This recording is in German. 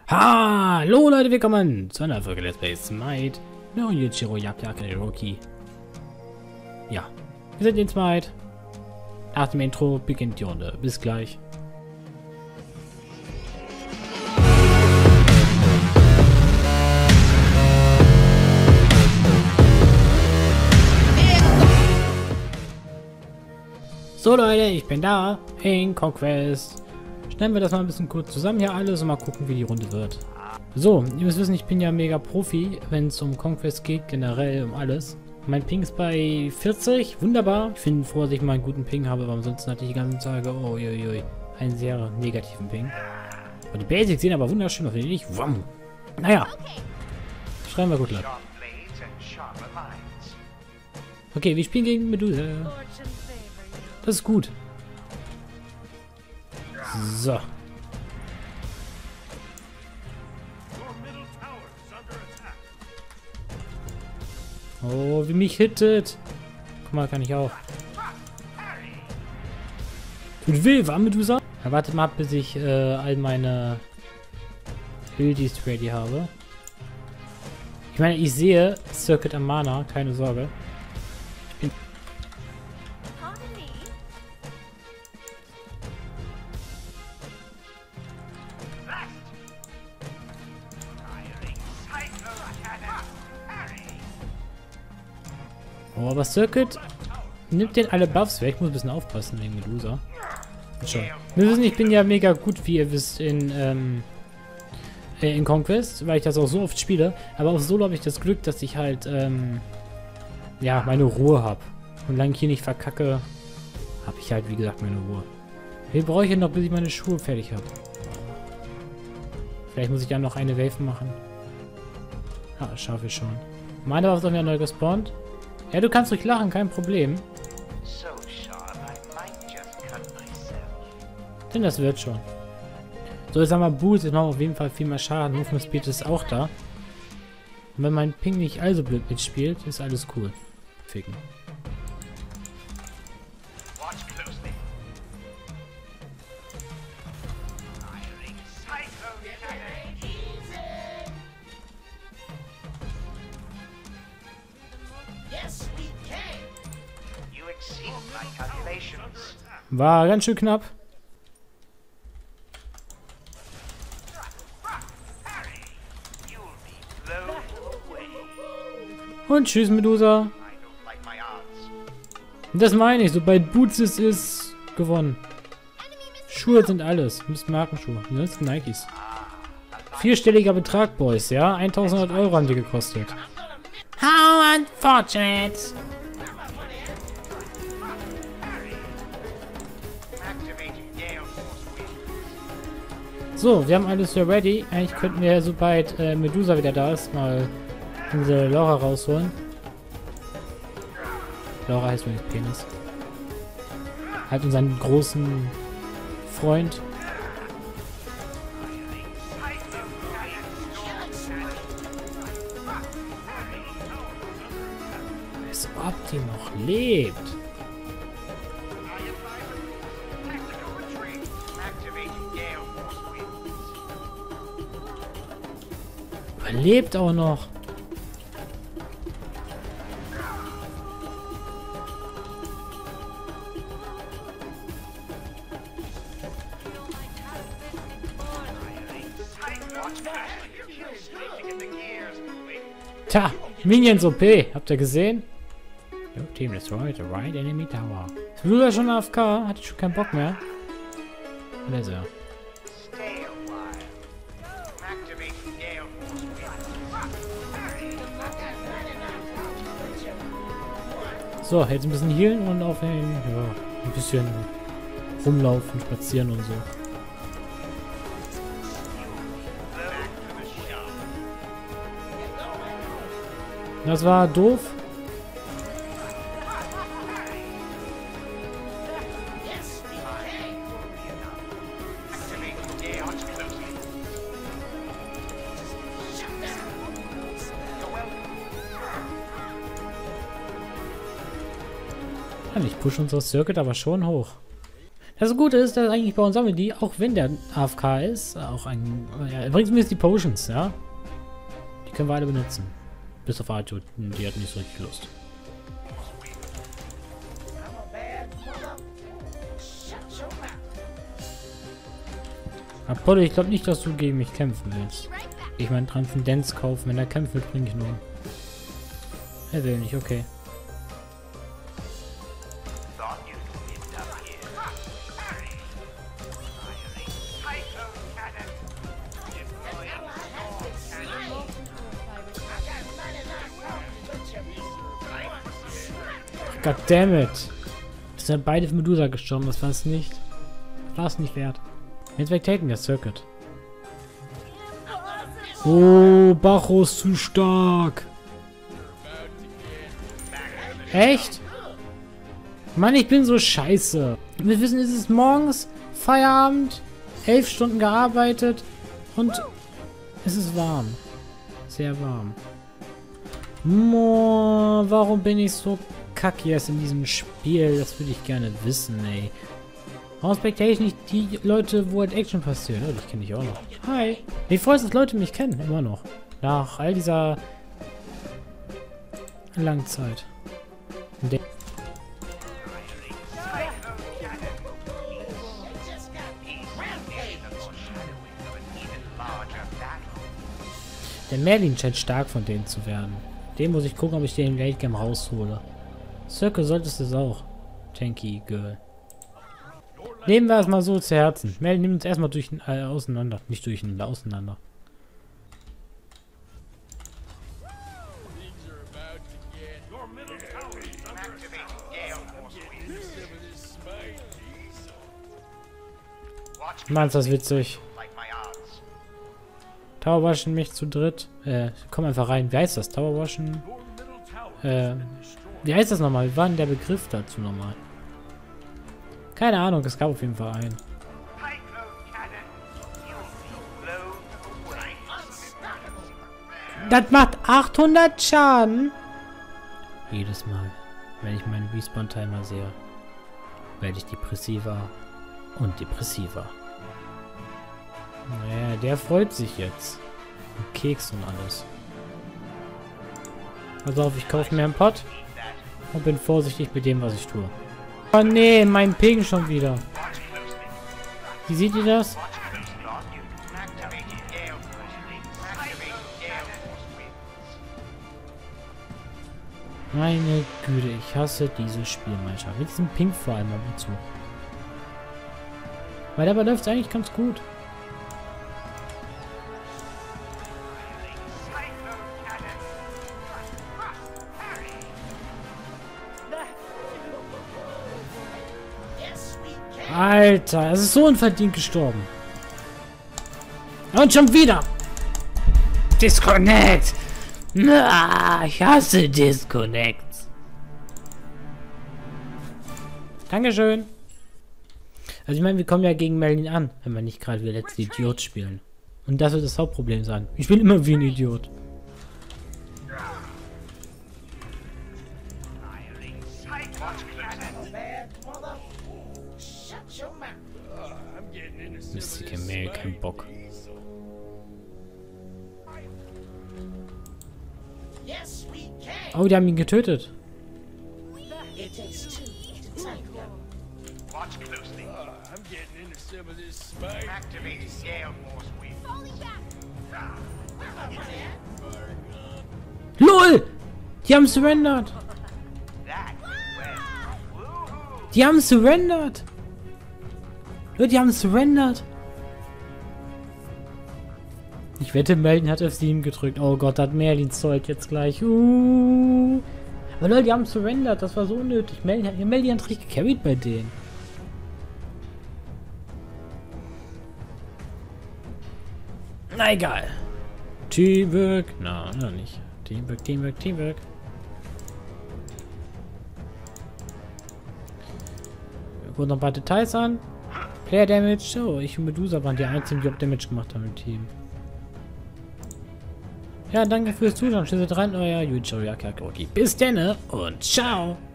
Hallo Leute, willkommen zu einer Folge Let's Play Smite no Yuichiro Yappyake Ja, wir sind in Smite. Nach dem Intro beginnt die Runde. Bis gleich. So Leute, ich bin da in Conquest. Stellen wir das mal ein bisschen kurz zusammen hier alles und mal gucken, wie die Runde wird. So, ihr müsst wissen, ich bin ja mega Profi, wenn es um Conquest geht, generell um alles. Mein Ping ist bei 40, wunderbar. Ich bin froh, dass ich mal einen guten Ping habe, aber ansonsten hatte ich die ganzen Tage, oh, einen sehr negativen Ping. Und die Basics sehen aber wunderschön aus, finde ich. Wam. Naja, schreiben wir gut lang. Okay, wir spielen gegen Medusa. Das ist gut. So. Oh, wie mich hittet. Guck mal, kann ich auch. Tut weh, war Medusa? Ja, wartet mal ab, bis ich all meine Buildies ready habe. Ich meine, ich sehe Circuit am Mana, keine Sorge. Oh, aber Circuit nimmt den alle Buffs weg. Ich muss ein bisschen aufpassen wegen Medusa. Schon. Wir wissen, ich bin ja mega gut, wie ihr wisst, in Conquest, weil ich das auch so oft spiele. Aber auf Solo habe ich das Glück, dass ich halt, ja, meine Ruhe habe. Und solange ich hier nicht verkacke, habe ich halt, wie gesagt, meine Ruhe. Wie brauche ich denn noch, bis ich meine Schuhe fertig habe? Vielleicht muss ich dann noch eine Wave machen. Ah, das schaffe ich schon. Meine Waffe ist auch wieder neu gespawnt. Ja, du kannst ruhig lachen, kein Problem. Denn das wird schon. So, jetzt haben wir Boots, jetzt machen wir auf jeden Fall viel mehr Schaden. Movement Speed ist auch da. Und wenn mein Ping nicht allzu blöd mitspielt, ist alles cool. Ficken. War ganz schön knapp. Und tschüss, Medusa. Das meine ich, sobald Boots ist gewonnen. Schuhe sind alles. Müsst Markenschuhe. Das sind Nikes. Vierstelliger Betrag, Boys, ja? 1100 Euro haben die gekostet. How unfortunate! So, wir haben alles hier ready. Eigentlich könnten wir, sobald Medusa wieder da ist, mal unsere Laura rausholen. Laura heißt übrigens Penis. Halt unseren großen Freund. Als ob die noch lebt. Lebt auch noch. Tja, Minions OP. Habt ihr gesehen? Your team destroyed the right enemy tower. Ist Medusa schon AFK? Hatte ich schon keinen Bock mehr. Und da ist er. So, jetzt ein bisschen healen und auf den, ja, ein bisschen rumlaufen, spazieren und so. Das war doof. Ich pushe unser Circuit aber schon hoch. Das Gute ist, dass eigentlich bei uns sammeln die, auch wenn der AFK ist, auch ein... Ja, er bringt zumindest die Potions, ja. Die können wir alle benutzen. Bis auf Arthur, die hat nicht so richtig Lust. Apollo, ich glaube nicht, dass du gegen mich kämpfen willst. Ich meine Transzendenz kaufen, wenn er kämpft will, bringe ich nur. Er will nicht, okay. Goddammit! Es sind beide für Medusa gestorben, das war es nicht. Das war es nicht wert. Jetzt wegtaken wir Circuit. Oh, Bacchus zu stark. Echt? Mann, ich bin so scheiße. Wir wissen, es ist morgens, Feierabend, 11 Stunden gearbeitet und es ist warm. Sehr warm. Mo, warum bin ich so kacke jetzt in diesem Spiel? Das würde ich gerne wissen, ey. Warum respektiere ich nicht die Leute, wo halt Action passiert? Oh, die kenne ich auch noch. Hi. Wie freut es, dass Leute mich kennen, immer noch. Nach all dieser langen Zeit. Der Merlin scheint stark von denen zu werden. Den muss ich gucken, ob ich den Late Game raushole. Circle solltest du es auch. Tanky Girl. Nehmen wir es mal so zu Herzen. Merlin nimmt uns erstmal durch auseinander. Nicht durcheinander, auseinander. Mann, ist das witzig. Towerwashen mich zu dritt. Komm einfach rein. Wie heißt das? Towerwashen? Wie heißt das nochmal? Wie war denn der Begriff dazu nochmal? Keine Ahnung, es gab auf jeden Fall einen. Das macht 800 Schaden. Jedes Mal, wenn ich meinen Respawn-Timer sehe, werde ich depressiver und depressiver. Naja, der freut sich jetzt. Und Keks und alles. Pass auf, ich kaufe mir einen Pot und bin vorsichtig mit dem, was ich tue. Oh nee, mein Ping schon wieder. Wie seht ihr das? Meine Güte, ich hasse diese Spielmannschaft. Mit diesem Ping vor allem ab und zu. Weil dabei läuft es eigentlich ganz gut. Alter, es ist so unverdient gestorben. Und schon wieder. Disconnect. Ich hasse Disconnects. Dankeschön. Also ich meine, wir kommen ja gegen Merlin an, wenn wir nicht gerade wie der letzte Idiot spielen. Und das wird das Hauptproblem sein. Ich bin immer wie ein Idiot. Mystic Mail, kein Bock. Oh, die haben ihn getötet. LOL! Die haben surrendered! Die haben surrendered! Die haben surrendered! Ich wette, Merlin hat F7 gedrückt. Oh Gott, hat Merlin Zeug jetzt gleich. Aber Leute, die haben surrendered. Das war so unnötig. Merlin hat richtig gecarried bei denen. Na egal. Teamwork. Na, noch nicht. Teamwork, Teamwork, Teamwork. Wir gucken noch ein paar Details an. Player Damage. Oh, ich und Medusa waren die einzigen, die auch Damage gemacht haben im Team. Ja, danke fürs Zuschauen. Schlüssel rein, euer Yuichiro Yakagori. Bis denne und ciao!